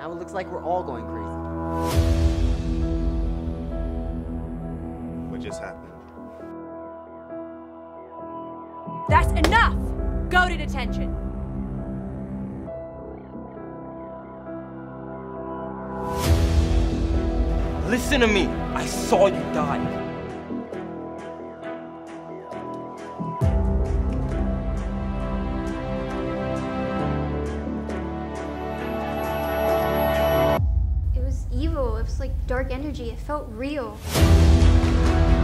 Now it looks like we're all going crazy. What just happened? That's enough! Go to detention. Listen to me. I saw you die. It was evil. It was like dark energy. It felt real.